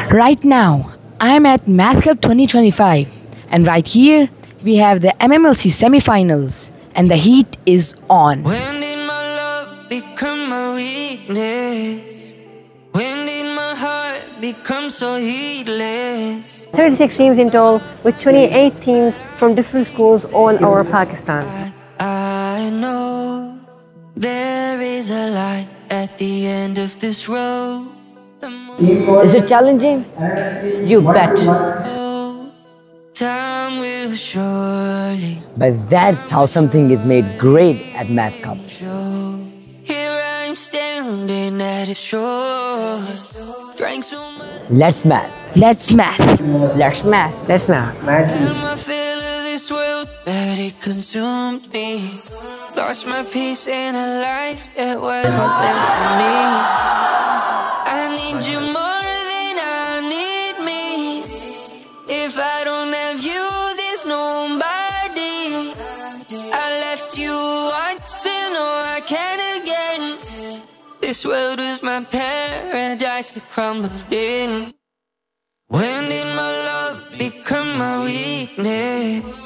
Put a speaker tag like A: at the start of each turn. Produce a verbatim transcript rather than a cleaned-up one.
A: Right now, I'm at Math Cup twenty twenty-five, and right here we have the M M L C semi-finals, and the heat is on.
B: When did my love become my weakness? When did my heart become so heedless?
C: thirty-six teams in total, with twenty-eight teams from different schools all over Pakistan.
B: I, I know there is a light at the end of this road.
D: Is it challenging? You bet.
B: Time will surely.
D: But that's how something is made great at Math Cup.
B: Here I'm standing at its shore. Drank so much.
D: Let's math.
A: Let's math.
D: Let's math.
C: Let's math.
B: And my feel of this world, but it consumed me. Lost my peace in a life that wasn't meant for me. I need you more than I need me. If I don't have you, there's nobody. I left you once and oh, I can again. This world was my paradise, it crumbled in. When did my love become my weakness?